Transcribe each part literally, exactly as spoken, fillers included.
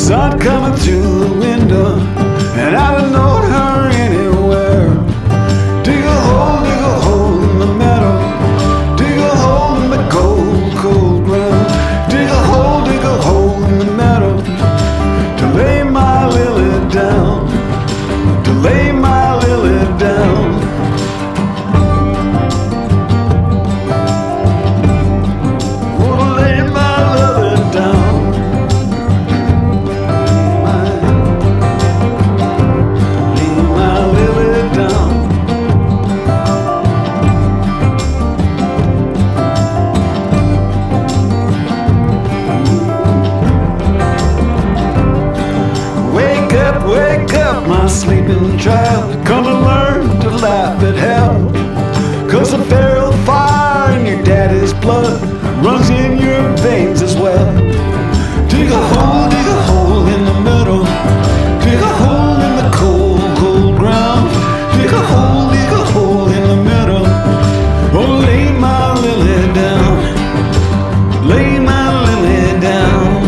sun coming through the window, and I don't know her anywhere. Dig a hole, dig a hole in the meadow, dig a hole in the cold, cold ground. Dig a hole, dig a hole in the meadow, to lay my lily down, to lay my lily down. Wake up, my sleeping child, come and learn to laugh at hell. Cause the feral fire in your daddy's blood runs in your veins as well. Dig a hole, dig a hole in the middle, dig a hole in the cold, cold ground. Dig a hole, dig a hole in the middle, oh, lay my lily down, lay my lily down.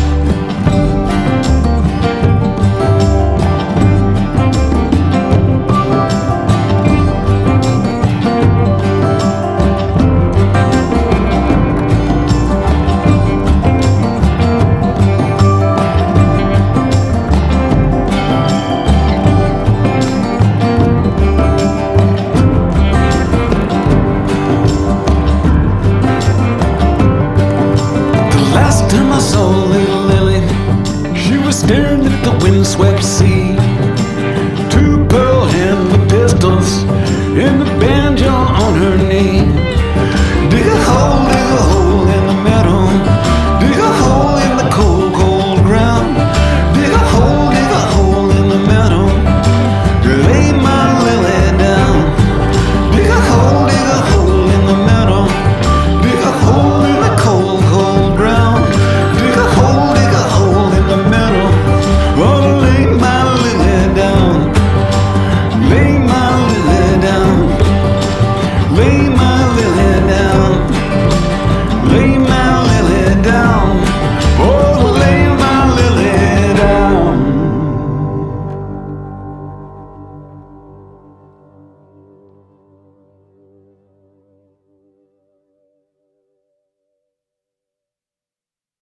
Last time I saw little Lily, she was staring at the windswept sea. Two pearl handled pistols and the banjo on her knee.